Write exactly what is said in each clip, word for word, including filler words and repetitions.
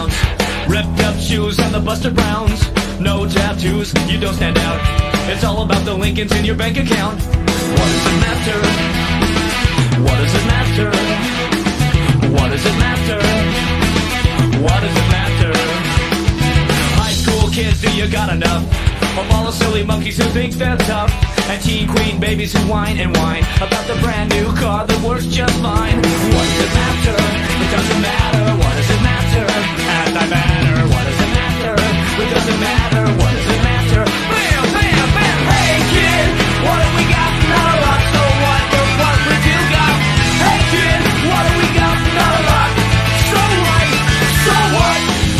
bounce. Ripped up shoes and the Buster Browns. No tattoos, you don't stand out. It's all about the Lincolns in your bank account. What does it matter? What does it matter? What does it matter? What does it matter? High school kids, do you got enough? Of all the silly monkeys who think they're tough, and teen queen babies who whine and whine about the brand new car that works just fine. What does it matter? It doesn't matter. What does it matter? And I matter. What does it matter? It doesn't matter. What does it matter? Bam, bam, bam. Hey kid, what have we got? Not a lot. So what? Look what we do got. Hey kid, what have we got? Not a lot. So what? So what?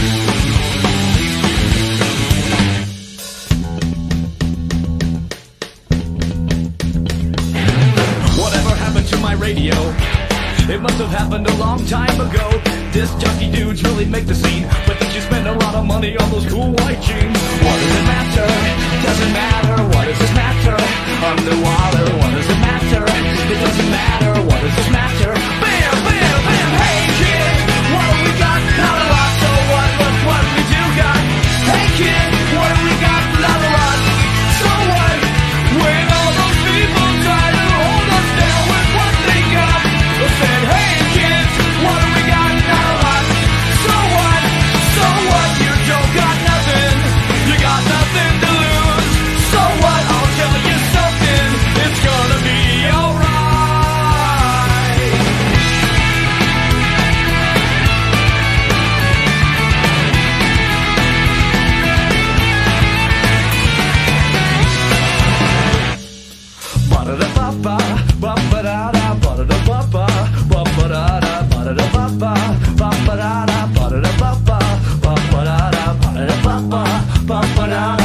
My radio, it must have happened a long time ago. Disc jockey dudes really make the scene, but did you spend a lot of money on those cool white jeans? What does it matter? Doesn't matter. What does it matter? Underwater. What does it matter? It doesn't matter. What does it matter? Bam, bam, bam. Hey kid, what have we got? Not a lot. So what? Look what we do got. Hey kid, what have we got? Not a lot. So what? When all those people try to hold us down with what they got, they said, hey kids, what have we got? Not a lot. So what? So what? You don't got nothing. You got nothing to lose. So what? I'll tell you something. It's gonna be alright. Ba-da-da-ba-ba, ba-ba-da-da, ba-da-da-ba-ba, ba-ba-da-da, ba-da-da-ba-ba, ba-ba-da-da, ba-da-da-ba-ba, ba-ba-da-da, ba-da-da-ba-ba, ba-ba-da-da.